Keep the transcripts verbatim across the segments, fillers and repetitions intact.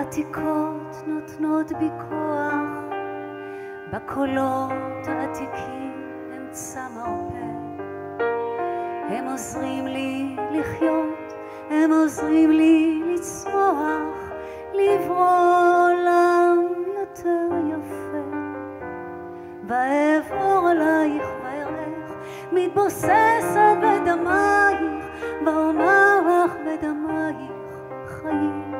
עתיקות נותנות בי כוח, בקולות העתיקים אמצע מרפא. הם עוזרים לי לחיות, הם עוזרים לי לצמוח, לברוא עולם יותר יפה. ואעבור עלייך וארח, מתבוססת בדמייך, ואומר לך בדמייך חיים.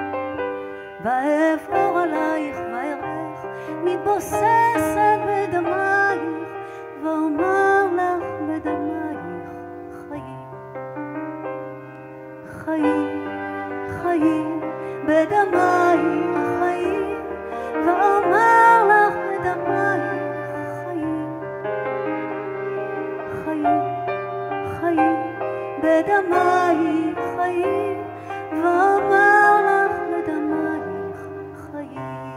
ואעבור עלייך וארח, מתבוססת בדמייך, ואומר לך בדמייך חיים. חיים, חיים, בדמייך חיים, ואומר לך בדמייך חיים. חיים, חיים, בדמייך חיים, ואומר לך בדמייך חיים.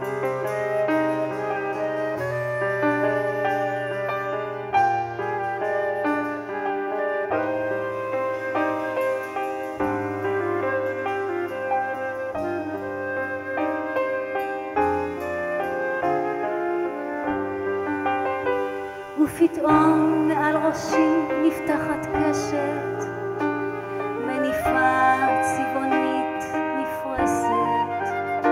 ופתאום מעל ראשי נפתחת קשת, מניפה צבעונית נפרסת,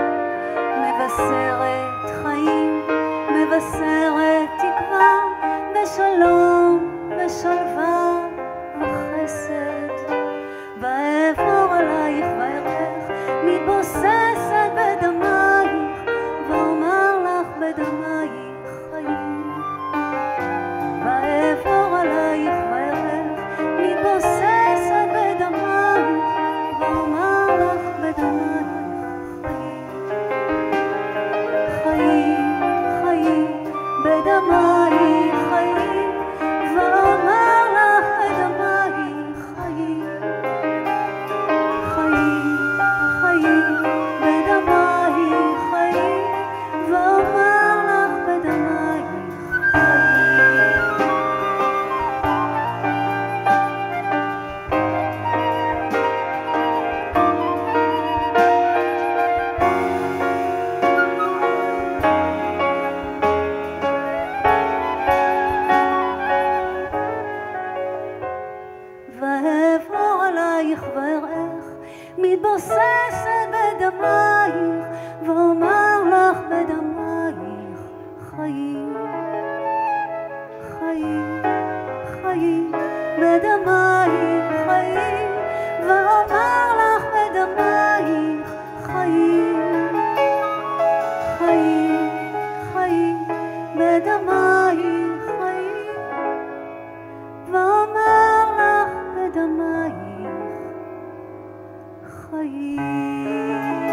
מבשרת חיים, מבשרת תקווה, ושלום ושלווה וחסד. ואעבור עלייך וארח, מתבוססת בדמייך, ואומר לך בדמייך חיים. ואעבור עלייך וארח, מתבוססת בדמייך, ואומר לך בדמייך חיים. חיים, חיים, בדמייך חיים, ואומר לך בדמייך חיים. חיים, חיים, בדמייך חיים, ואומר לך בדמייך חיים. ואעבור עלייך וארח, מתבוססת בדמייך, ואומר לך בדמייך חיים. חיים, חיים, בדמייך חיים, ואומר לך בדמייך חיים. חיים, חיים, בדמייך חיים, ואומר לך בדמייך חיים.